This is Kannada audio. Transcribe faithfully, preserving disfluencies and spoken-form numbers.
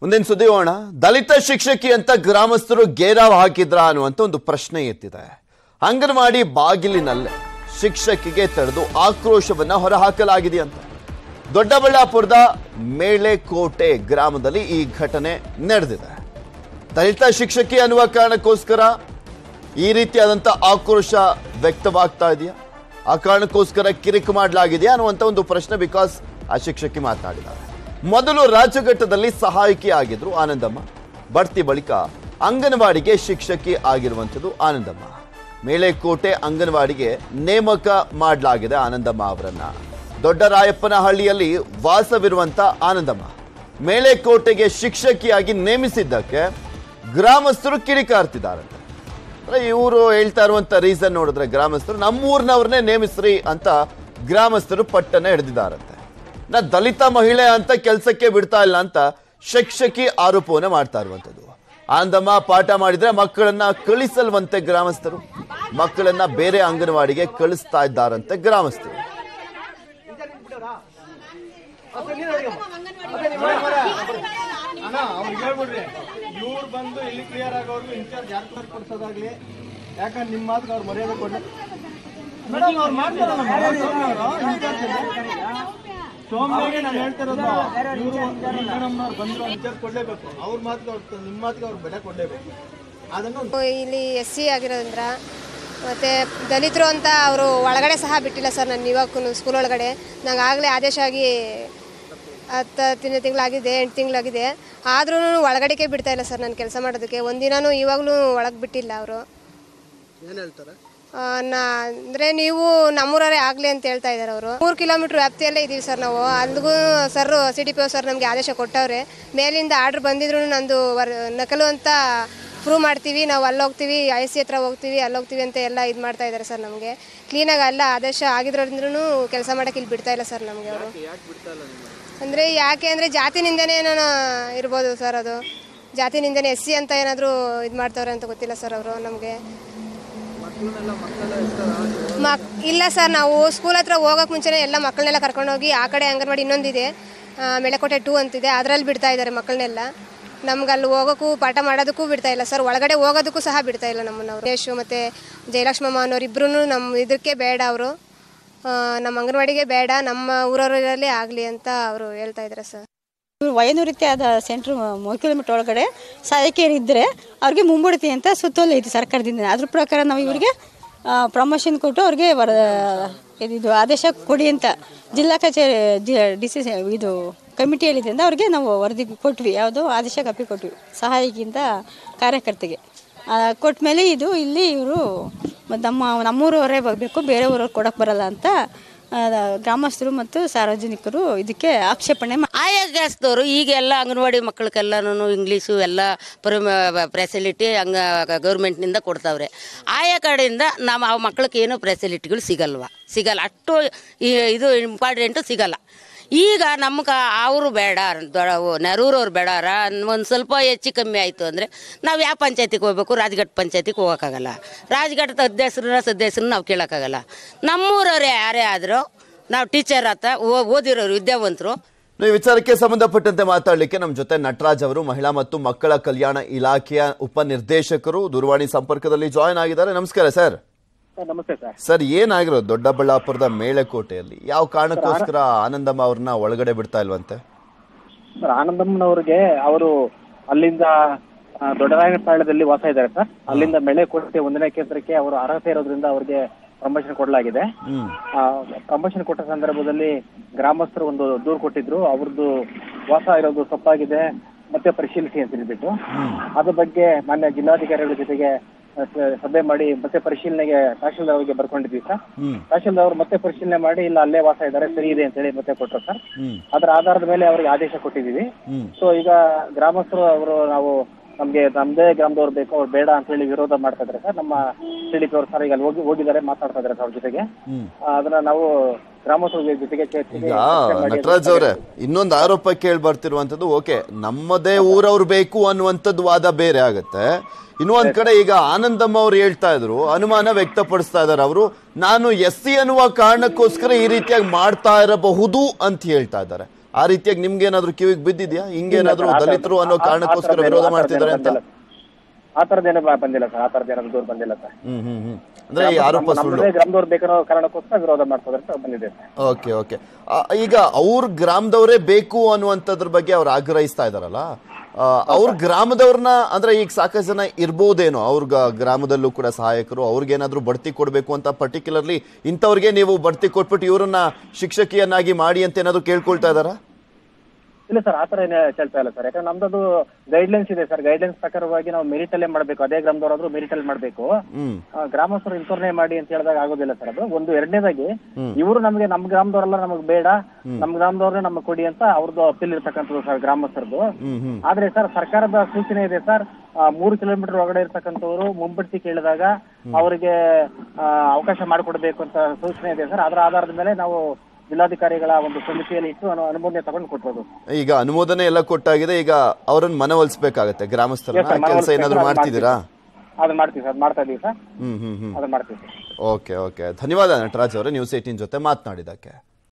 ಮುಂದಿನ ಸುದ್ದಿ ಹೋಗೋಣ. ದಲಿತ ಶಿಕ್ಷಕಿ ಅಂತ ಗ್ರಾಮಸ್ಥರು ಗೇರಾವ್ ಹಾಕಿದ್ರ ಅನ್ನುವಂತ ಒಂದು ಪ್ರಶ್ನೆ ಎತ್ತಿದೆ. ಅಂಗನವಾಡಿ ಬಾಗಿಲಿನಲ್ಲೇ ಶಿಕ್ಷಕಿಗೆ ತಡೆದು ಆಕ್ರೋಶವನ್ನ ಹೊರಹಾಕಲಾಗಿದೆ ಅಂತ. ದೊಡ್ಡಬಳ್ಳಾಪುರದ ಮೇಳೆಕೋಟೆ ಗ್ರಾಮದಲ್ಲಿ ಈ ಘಟನೆ ನಡೆದಿದೆ. ದಲಿತ ಶಿಕ್ಷಕಿ ಅನ್ನುವ ಕಾರಣಕ್ಕೋಸ್ಕರ ಈ ರೀತಿಯಾದಂಥ ಆಕ್ರೋಶ ವ್ಯಕ್ತವಾಗ್ತಾ ಇದೆಯಾ, ಆ ಕಾರಣಕ್ಕೋಸ್ಕರ ಕಿರಿಕು ಮಾಡಲಾಗಿದೆಯಾ ಅನ್ನುವಂಥ ಒಂದು ಪ್ರಶ್ನೆ. ಬಿಕಾಸ್ ಆ ಶಿಕ್ಷಕಿ ಮಾತನಾಡಿದ್ದಾರೆ. ಮೊದಲು ರಾಜ್ಯಘಟ್ಟದಲ್ಲಿ ಸಹಾಯಕಿ ಆಗಿದ್ರು ಆನಂದಮ್ಮ, ಬಡ್ತಿ ಬಳಿಕ ಅಂಗನವಾಡಿಗೆ ಶಿಕ್ಷಕಿ ಆಗಿರುವಂಥದ್ದು ಆನಂದಮ್ಮ. ಮೇಳೆಕೋಟೆ ಅಂಗನವಾಡಿಗೆ ನೇಮಕ ಮಾಡಲಾಗಿದೆ ಆನಂದಮ್ಮ ಅವರನ್ನ. ದೊಡ್ಡರಾಯಪ್ಪನಹಳ್ಳಿಯಲ್ಲಿ ವಾಸವಿರುವಂತ ಆನಂದಮ್ಮ ಮೇಳೆಕೋಟೆಗೆ ಶಿಕ್ಷಕಿಯಾಗಿ ನೇಮಿಸಿದ್ದಕ್ಕೆ ಗ್ರಾಮಸ್ಥರು ಕಿಡಿಕಾರ್ತಿದ್ದಾರೆ. ಇವರು ಹೇಳ್ತಾ ಇರುವಂತ ರೀಸನ್ ನೋಡಿದ್ರೆ ಗ್ರಾಮಸ್ಥರು ನಮ್ಮೂರ್ನವ್ರನ್ನೇ ನೇಮಿಸ್ರಿ ಅಂತ ಗ್ರಾಮಸ್ಥರು ಪಟ್ಟನೆ ಹಿಡಿದಿದ್ದಾರಂತೆ. ನಾ ದಲಿತ ಮಹಿಳೆ ಅಂತ ಕೆಲಸಕ್ಕೆ ಬಿಡ್ತಾ ಇಲ್ಲ ಅಂತ ಶಿಕ್ಷಕಿ ಆರೋಪವನ್ನ ಮಾಡ್ತಾ ಇರುವಂತದ್ದು. ಆನಂದಮ್ಮ ಪಾಠ ಮಾಡಿದ್ರೆ ಮಕ್ಕಳನ್ನ ಕಳಿಸಲ್ವಂತೆ ಗ್ರಾಮಸ್ಥರು, ಮಕ್ಕಳನ್ನ ಬೇರೆ ಅಂಗನವಾಡಿಗೆ ಕಳಿಸ್ತಾ ಇದ್ದಾರಂತೆ ಗ್ರಾಮಸ್ಥರು. ಇವ್ರು ಬಂದು ಇಲ್ಲಿ ಕ್ಲಿಯರ್ ಆಗೋರ್ಗು ಇನ್ಚಾರ್ಜ್ ಯಾರು ಕೊಡ್ಸೋದಾಗ್ಲಿ, ಯಾಕಂದ್ರೆ ನಿಮ್ಮ ಮಾತು ಅವ್ರು ಮರ್ಯಾದೆ ಕೊಡ್ಲಿ ಮೇಡಮ್. ಅವ್ರು ಮಾಡ್ತಾರಲ್ಲ ಸೋಮನಿಗೆ ನಾನು ಹೇಳ್ತಿರೋದು, ಇವರು ಮೇಡಮ್ನವ್ರು ಬಂದ್ರು ಇನ್ಚಾರ್ಜ್ ಕೊಡ್ಲೇಬೇಕು. ಅವ್ರ ಮಾತಿಗೆ ಅವ್ರು ನಿಮ್ಮ ಮಾತಿಗೆ ಅವ್ರು ಬೆಲೆ ಕೊಡ್ಲೇಬೇಕು. ಅದನ್ನು ಇಲ್ಲಿ ಎಸ್ ಸಿ ಆಗಿರೋದ್ರಿಂದ ಮತ್ತು ದಲಿತರು ಅಂತ ಅವರು ಒಳಗಡೆ ಸಹ ಬಿಟ್ಟಿಲ್ಲ ಸರ್. ನಾನು ಇವಾಗ ಸ್ಕೂಲ್ ಒಳಗಡೆ ನಂಗೆ ಆಗಲೇ ಆದೇಶ ಆಗಿ ಹತ್ತು ತಿಂಗಳು ತಿಂಗಳಾಗಿದೆ, ಎಂಟು ತಿಂಗಳಾಗಿದೆ. ಆದ್ರೂ ಒಳಗಡೆಗೆ ಬಿಡ್ತಾ ಇಲ್ಲ ಸರ್ ನಾನು ಕೆಲಸ ಮಾಡೋದಕ್ಕೆ. ಒಂದಿನೂ ಇವಾಗಲೂ ಒಳಗೆ ಬಿಟ್ಟಿಲ್ಲ ಅವರು. ಏನು ಹೇಳ್ತಾರೆ ನಾ ಅಂದರೆ ನೀವು ನಮ್ಮೂರವರೇ ಆಗಲಿ ಅಂತ ಹೇಳ್ತಾ ಇದ್ದಾರೆ ಅವರು. ಮೂರು ಕಿಲೋಮೀಟ್ರ್ ವ್ಯಾಪ್ತಿಯಲ್ಲೇ ಇದ್ದೀವಿ ಸರ್ ನಾವು. ಅಲ್ಲಿಗೂ sir C D P O sir ನಮಗೆ ಆದೇಶ ಕೊಟ್ಟವ್ರೆ. ಮೇಲಿಂದ ಆರ್ಡ್ರ್ ಬಂದಿದ್ರು ನಂದು ವರ್ ನಕಲು ಅಂತ ಪ್ರೂವ್ ಮಾಡ್ತೀವಿ, ನಾವು ಅಲ್ಲಿ ಹೋಗ್ತೀವಿ, ಐ ಸಿ ಹತ್ರ ಹೋಗ್ತೀವಿ, ಅಲ್ಲಿ ಹೋಗ್ತೀವಿ ಅಂತ ಎಲ್ಲ ಇದು ಮಾಡ್ತಾ ಇದ್ದಾರೆ ಸರ್. ನಮಗೆ ಕ್ಲೀನಾಗಿ ಎಲ್ಲ ಆದೇಶ ಆಗಿದ್ರೂ ಕೆಲಸ ಮಾಡೋಕ್ಕೆ ಇಲ್ಲಿ ಬಿಡ್ತಾ ಇಲ್ಲ ಸರ್ ನಮಗೆ ಅವರು. ಅಂದರೆ ಯಾಕೆ ಅಂದರೆ ಜಾತಿನಿಂದನೇ ನಾನು ಇರ್ಬೋದು ಸರ್. ಅದು ಜಾತಿನಿಂದನೇ ಎಸ್ ಸಿ ಅಂತ ಏನಾದರೂ ಇದು ಮಾಡ್ತಾವ್ರೆ ಅಂತ ಗೊತ್ತಿಲ್ಲ ಸರ್ ಅವರು ನಮಗೆ. ಮಕ್ ಇಲ್ಲ ಸರ್, ನಾವು ಸ್ಕೂಲ್ ಹತ್ರ ಹೋಗೋಕೆ ಮುಂಚೆನೇ ಎಲ್ಲ ಮಕ್ಕಳನ್ನೆಲ್ಲ ಕರ್ಕೊಂಡೋಗಿ ಆ ಕಡೆ ಅಂಗನವಾಡಿ ಇನ್ನೊಂದಿದೆ ಮೇಳೆಕೋಟೆ ಟೂ ಅಂತಿದೆ, ಅದರಲ್ಲಿ ಬಿಡ್ತಾ ಇದ್ದಾರೆ ಮಕ್ಕಳನ್ನೆಲ್ಲ. ನಮ್ಗೆ ಅಲ್ಲಿ ಹೋಗೋಕ್ಕೂ ಪಾಠ ಮಾಡೋದಕ್ಕೂ ಬಿಡ್ತಾ ಇಲ್ಲ ಸರ್. ಒಳಗಡೆ ಹೋಗೋದಕ್ಕೂ ಸಹ ಬಿಡ್ತಾ ಇಲ್ಲ ನಮ್ಮನ್ನು. ಯಶು ಮತ್ತು ಜಯಲಕ್ಷ್ಮಮ್ಮ ಅನ್ನೋರು ಇಬ್ಬರೂ ನಮ್ಮ ಇದಕ್ಕೆ ಬೇಡ, ಅವರು ನಮ್ಮ ಅಂಗನವಾಡಿಗೆ ಬೇಡ, ನಮ್ಮ ಊರವರಲ್ಲಿ ಆಗಲಿ ಅಂತ ಅವರು ಹೇಳ್ತಾ ಇದ್ದಾರೆ ಸರ್. ವಯೋನಿವೃತ್ತಿ ಆದ ಸೆಂಟ್ರ್ ಮೂರು ಕಿಲೋಮೀಟರ್ ಒಳಗಡೆ ಸಹಾಯಕಿಯರು ಇದ್ದರೆ ಅವ್ರಿಗೆ ಮುಂಬಡ್ತಿ ಅಂತ ಸುತ್ತೋಲೆ ಐತಿ ಸರ್ಕಾರದಿಂದ. ಅದ್ರ ಪ್ರಕಾರ ನಾವು ಇವರಿಗೆ ಪ್ರಮೋಷನ್ ಕೊಟ್ಟು ಅವ್ರಿಗೆ ವರ ಇದು ಆದೇಶ ಕೊಡಿ ಅಂತ ಜಿಲ್ಲಾ ಕಚೇರಿ ಜಿ ಡಿ ಸಿ ಇದು ಕಮಿಟಿಯಲ್ಲಿದ್ದರಿಂದ ಅವ್ರಿಗೆ ನಾವು ವರದಿ ಕೊಟ್ವಿ. ಯಾವುದು ಆದೇಶ ಕಾಪಿ ಕೊಟ್ವಿ ಸಹಾಯಕಿಂತ ಕಾರ್ಯಕರ್ತೆಗೆ. ಕೊಟ್ಟ ಮೇಲೆ ಇದು ಇಲ್ಲಿ ಇವರು ನಮ್ಮ ನಮ್ಮೂರವರೇ ಬರಬೇಕು, ಬೇರೆ ಊರವ್ರು ಕೊಡೋಕ್ಕೆ ಬರಲ್ಲ ಅಂತ ಗ್ರಾಮಸ್ಥರು ಮತ್ತು ಸಾರ್ವಜನಿಕರು ಇದಕ್ಕೆ ಆಕ್ಷೇಪಣೆ. ಆಯಾ ಗ್ಯಾಸ್ದವರು ಈಗೆಲ್ಲ ಅಂಗನವಾಡಿ ಮಕ್ಕಳಿಗೆಲ್ಲನೂ ಇಂಗ್ಲೀಷು ಎಲ್ಲ ಫೆಸಿಲಿಟಿ ಹಂಗ ಗೌರ್ಮೆಂಟ್ನಿಂದ ಕೊಡ್ತಾವ್ರೆ. ಆಯಾ ಕಡೆಯಿಂದ ನಮ್ಮ ಆ ಮಕ್ಕಳಿಗೆ ಏನೂ ಫೆಸಿಲಿಟಿಗಳು ಸಿಗಲ್ವ ಸಿಗಲ್ಲ ಅಷ್ಟು ಇದು ಇಂಪಾರ್ಟೆಂಟು ಸಿಗಲ್ಲ. ಈಗ ನಮ್ಗೆ ಅವರು ಬೇಡ, ನೆರೂರವ್ರು ಬೇಡಾರ ಒಂದು ಸ್ವಲ್ಪ ಹೆಚ್ಚು ಕಮ್ಮಿ ಆಯಿತು ಅಂದರೆ ನಾವು ಯಾವ ಪಂಚಾಯತಿಗೆ ಹೋಗ್ಬೇಕು, ರಾಜಘಾಟ್ ಪಂಚಾಯತಿಗೆ ಹೋಗೋಕ್ಕಾಗಲ್ಲ. ರಾಜಘಾಟದ ಅಧ್ಯಕ್ಷರನ್ನ ಸದಸ್ಯರನ್ನ ನಾವು ಕೇಳೋಕ್ಕಾಗಲ್ಲ. ನಮ್ಮೂರವ್ರು ಯಾರೇ ಆದರೂ ನಾವು ಟೀಚರ್ ಆತ ಓದಿರೋರು ವಿದ್ಯಾವಂತರು. ಈ ವಿಚಾರಕ್ಕೆ ಸಂಬಂಧಪಟ್ಟಂತೆ ಮಾತಾಡಲಿಕ್ಕೆ ನಮ್ಮ ಜೊತೆ ನಟರಾಜ್ ಅವರು ಮಹಿಳಾ ಮತ್ತು ಮಕ್ಕಳ ಕಲ್ಯಾಣ ಇಲಾಖೆಯ ಉಪನಿರ್ದೇಶಕರು ದೂರವಾಣಿ ಸಂಪರ್ಕದಲ್ಲಿ ಜಾಯಿನ್ ಆಗಿದ್ದಾರೆ. ನಮಸ್ಕಾರ ಸರ್. ನಮಸ್ತೆ ಸರ್. ಸರ್, ಏನಾಗಿರೋದು ದೊಡ್ಡಬಳ್ಳಾಪುರದ ಮೇಳೆಕೋಟೆಯಲ್ಲಿ? ಯಾವ ಕಾರಣಕ್ಕೋಸ್ಕರ ಆನಂದಮ್ಮ ಅವ್ರನ್ನ ಒಳಗಡೆ ಬಿಡ್ತಾ ಇಲ್ವಂತೆ? ಸರ್, ಆನಂದಮ್ಮನವ್ರಿಗೆ ಅವರು ಅಲ್ಲಿಂದ ದೊಡ್ಡರಾಯನಪಾಳ್ಯದಲ್ಲಿ ವಾಸ ಇದ್ದಾರೆ ಸರ್. ಅಲ್ಲಿಂದ ಮೇಳೆಕೋಟೆ ಒಂದನೇ ಕೇಂದ್ರಕ್ಕೆ ಅವರು ಅರ್ಹತೆ ಇರೋದ್ರಿಂದ ಅವ್ರಿಗೆ ಪ್ರಮೋಷನ್ ಕೊಡಲಾಗಿದೆ. ಪ್ರಮೋಷನ್ ಕೊಟ್ಟ ಸಂದರ್ಭದಲ್ಲಿ ಗ್ರಾಮಸ್ಥರು ಒಂದು ದೂರು ಕೊಟ್ಟಿದ್ರು, ಅವ್ರದ್ದು ವಾಸ ಇರೋದು ತಪ್ಪಾಗಿದೆ, ಮತ್ತೆ ಪರಿಶೀಲಿಸಿ ಅಂತ ಹೇಳ್ಬಿಟ್ಟು ಅದ್ರ ಬಗ್ಗೆ ಮಾನ್ಯ ಜಿಲ್ಲಾಧಿಕಾರಿಗಳ ಜೊತೆಗೆ ಸಭೆ ಮಾಡಿ ಮತ್ತೆ ಪರಿಶೀಲನೆಗೆ ತಹಶೀಲ್ದಾರ್ ಅವರಿಗೆ ಬರ್ಕೊಂಡಿದ್ವಿ ಸರ್. ತಹಶೀಲ್ದಾರ್ ಅವರು ಮತ್ತೆ ಪರಿಶೀಲನೆ ಮಾಡಿ ಇಲ್ಲ ಅಲ್ಲೇ ವಾಸ ಇದ್ದಾರೆ, ಸರಿ ಇದೆ ಅಂತ ಹೇಳಿ ಮತ್ತೆ ಕೊಟ್ಟರು ಸರ್. ಅದರ ಆಧಾರದ ಮೇಲೆ ಅವರಿಗೆ ಆದೇಶ ಕೊಟ್ಟಿದ್ದೀವಿ. ಸೊ ಈಗ ಗ್ರಾಮಸ್ಥರು ಅವರು ನಾವು ನಮ್ಗೆ ನಮ್ದೇ ಗ್ರಾಮದವ್ರು ಬೇಕು, ಅವ್ರು ಬೇಡ ಅಂತ ಹೇಳಿ ವಿರೋಧ ಮಾಡ್ತಾ ಇದ್ದಾರೆ ಸರ್. ನಮ್ಮ ಸಿಡಿಪಿ ಅವರು ಸರ್ ಈಗ ಅಲ್ಲಿ ಹೋಗಿ ಹೋಗಿದ್ದಾರೆ, ಮಾತಾಡ್ತಾ ಇದ್ದಾರೆ ಅವ್ರ ಜೊತೆಗೆ. ಅದನ್ನ ನಾವು ಗ್ರಾಮಸ್ಥರ ಜೊತೆಗೆ ನಟರಾಜ್ ಅವರೇ, ಇನ್ನೊಂದು ಆರೋಪ ಕೇಳಿ ಬರ್ತಿರುವಂತದ್ದು, ಓಕೆ ನಮ್ಮದೇ ಊರವ್ರು ಬೇಕು ಅನ್ನುವಂಥದ್ದು ವಾದ ಬೇರೆ ಆಗತ್ತೆ. ಇನ್ನೊಂದ್ ಕಡೆ ಈಗ ಆನಂದಮ್ಮ ಅವ್ರು ಹೇಳ್ತಾ ಇದ್ರು, ಅನುಮಾನ ವ್ಯಕ್ತಪಡಿಸ್ತಾ ಇದಾರೆ ಅವರು, ನಾನು ಎಸ್ ಸಿ ಅನ್ನುವ ಕಾರಣಕ್ಕೋಸ್ಕರ ಈ ರೀತಿಯಾಗಿ ಮಾಡ್ತಾ ಇರಬಹುದು ಅಂತ ಹೇಳ್ತಾ ಇದ್ದಾರೆ. ಆ ರೀತಿಯಾಗಿ ನಿಮ್ಗೆ ಏನಾದ್ರು ಕಿವಿಗೆ ಬಿದ್ದಿದ್ಯಾ? ಹಿಂಗೇನಾದ್ರು ದಲಿತರು ಅನ್ನೋ ಕಾರಣಕ್ಕೋಸ್ಕರ ವಿರೋಧ ಮಾಡ್ತಿದ್ದಾರೆ ಅಂತ? ಆ ತರದೇನು ಬಂದಿಲ್ಲ ಸರ್, ಆ ತರದೇನಾದ್ರು ದೂರ ಬಂದಿಲ್ಲ ಸರ್. ಹ್ಮ್ ಹ್ಮ್ ಹ್ಮ್ ಅಂದ್ರೆ ಈ ಆರೋಪ ಸುಳ್ಳು, ಗ್ರಾಮದವ್ರು ಬೇಕನ್ನೋ ಕಾರಣಕ್ಕೋಸ್ಕರ ವಿರೋಧ ಮಾಡ್ತಾರೆ ಅಂತ ಬಂದಿದೆ. ಓಕೆ ಓಕೆ ಈಗ ಅವ್ರ ಗ್ರಾಮದವರೇ ಬೇಕು ಅನ್ನುವಂಥದ್ರ ಬಗ್ಗೆ ಅವ್ರು ಆಗ್ರಹಿಸ್ತಾ ಇದಾರಲ್ಲ, ಅವ್ರ ಗ್ರಾಮದವ್ರನ್ನ ಅಂದ್ರೆ ಈಗ ಸಾಕಷ್ಟು ಜನ ಇರ್ಬೋದೇನೋ ಅವ್ರ ಗ್ರಾಮದಲ್ಲೂ ಕೂಡ ಸಹಾಯಕರು, ಅವ್ರಿಗೇನಾದ್ರೂ ಬಡ್ತಿ ಕೊಡ್ಬೇಕು ಅಂತ ಪರ್ಟಿಕ್ಯುಲರ್ಲಿ ಇಂಥವ್ರಿಗೆ ನೀವು ಬಡ್ತಿ ಕೊಟ್ಬಿಟ್ಟು ಇವ್ರನ್ನ ಶಿಕ್ಷಕಿಯನ್ನಾಗಿ ಮಾಡಿ ಅಂತ ಏನಾದ್ರು ಕೇಳ್ಕೊಳ್ತಾ ಇದಾರ? ಇಲ್ಲ ಸರ್, ಆತರ ಏನೇ ಕೇಳ್ತಾ ಇಲ್ಲ ಸರ್. ಯಾಕಂದ್ರೆ ನಮ್ದು ಗೈಡ್ಲೈನ್ಸ್ ಇದೆ ಸರ್. ಗೈಡ್ಲೈನ್ಸ್ ಪ್ರಕಾರವಾಗಿ ನಾವು ಮೆರಿಟ್ ಅಲ್ಲೇ ಮಾಡ್ಬೇಕು, ಅದೇ ಗ್ರಾಮದವರಾದ್ರೂ ಮೆರಿಟ್ ಅಲ್ಲಿ ಮಾಡ್ಬೇಕು. ಗ್ರಾಮಸ್ಥರು ಇಂಥವ್ರನ್ನೇ ಮಾಡಿ ಅಂತ ಹೇಳಿದಾಗ ಆಗೋದಿಲ್ಲ ಸರ್. ಅದು ಒಂದು. ಎರಡನೇದಾಗಿ ಇವರು ನಮ್ಗೆ ನಮ್ ಗ್ರಾಮದವರೆಲ್ಲ ನಮಗ್ ಬೇಡ, ನಮ್ ಗ್ರಾಮದವ್ರನ್ನೇ ನಮಗ್ ಕೊಡಿ ಅಂತ ಅವ್ರದ್ದು ಅಪೀಲ್ ಇರ್ತಕ್ಕಂಥದ್ದು ಸರ್ ಗ್ರಾಮಸ್ಥರದ್ದು. ಆದ್ರೆ ಸರ್ ಸರ್ಕಾರದ ಸೂಚನೆ ಇದೆ ಸರ್, ಮೂರು ಕಿಲೋಮೀಟರ್ ಒಳಗಡೆ ಇರ್ತಕ್ಕಂಥವ್ರು ಮುಂಬಡ್ತಿ ಕೇಳಿದಾಗ ಅವರಿಗೆ ಅವಕಾಶ ಮಾಡಿಕೊಡ್ಬೇಕು ಅಂತ ಸೂಚನೆ ಇದೆ ಸರ್. ಅದರ ಆಧಾರದ ಮೇಲೆ ನಾವು ಜಿಲ್ಲಾಧಿಕಾರಿಗಳ ಒಂದು ಸಮಿತಿಯಲ್ಲಿ ಇಟ್ಟು ಅನುಮೋದನೆ ತಗೊಂಡು ಕೊಟ್ಟರು. ಈಗ ಅನುಮೋದನೆ ಎಲ್ಲ ಕೊಟ್ಟಾಗಿದೆ, ಈಗ ಅವರನ್ನ ಮನವೊಲಿಸಬೇಕಾಗತ್ತೆ ಗ್ರಾಮಸ್ಥರನ್ನ. ಕೆಲಸ ಏನಾದ್ರು ಮಾಡ್ತಿದ್ದೀರಾ? ಅದನ್ನ ಮಾಡ್ತೀವಿ ಸರ್, ಮಾಡ್ತಾ ಇದೀವಿ ಸರ್. ಹ್ಮ್ ಹ್ಮ್ ಹ್ಮ್ ಅದನ್ನ ಮಾಡ್ತೀವಿ. ಓಕೆ ಓಕೆ ಧನ್ಯವಾದ ನಟರಾಜ್ ಅವರೇ ನ್ಯೂಸ್ ಏಟೀನ್ ಜೊತೆ ಮಾತನಾಡಿದಕ್ಕೆ.